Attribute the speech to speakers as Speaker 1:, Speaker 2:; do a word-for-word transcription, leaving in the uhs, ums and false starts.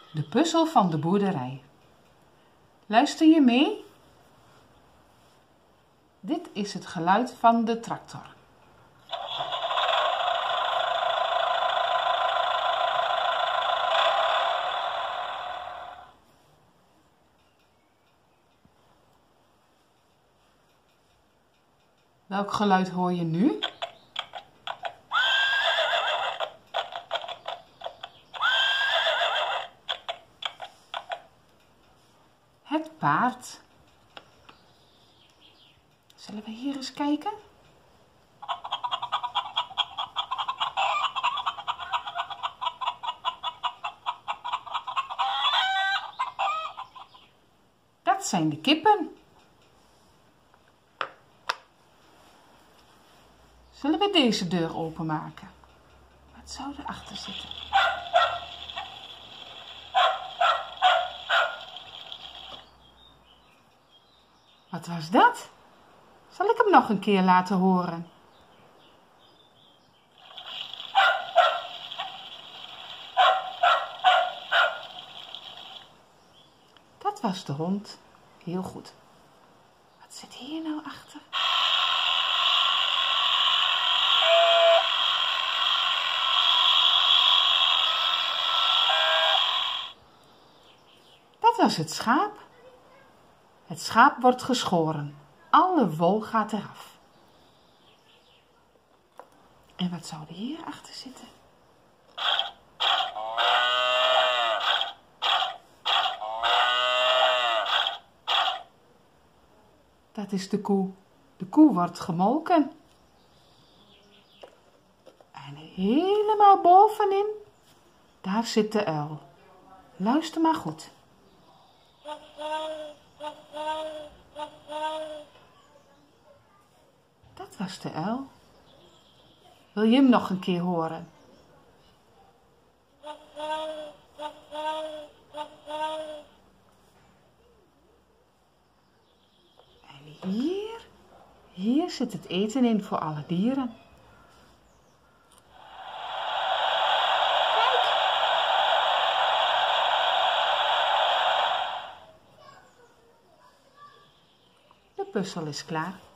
Speaker 1: De puzzel van de boerderij. Luister je mee? Dit is het geluid van de tractor. Welk geluid hoor je nu? Het paard. Zullen we hier eens kijken? Dat zijn de kippen. Zullen we deze deur openmaken? Wat zou erachter zitten? Wat was dat? Zal ik hem nog een keer laten horen? Dat was de hond. Heel goed. Wat zit hier nou achter? Dat was het schaap. Het schaap wordt geschoren. Alle wol gaat eraf. En wat zou er hier achter zitten? Dat is de koe. De koe wordt gemolken. En helemaal bovenin, daar zit de uil. Luister maar goed. Dat was de uil. Wil je hem nog een keer horen? En hier, hier zit het eten in voor alle dieren. Kijk! De puzzel is klaar.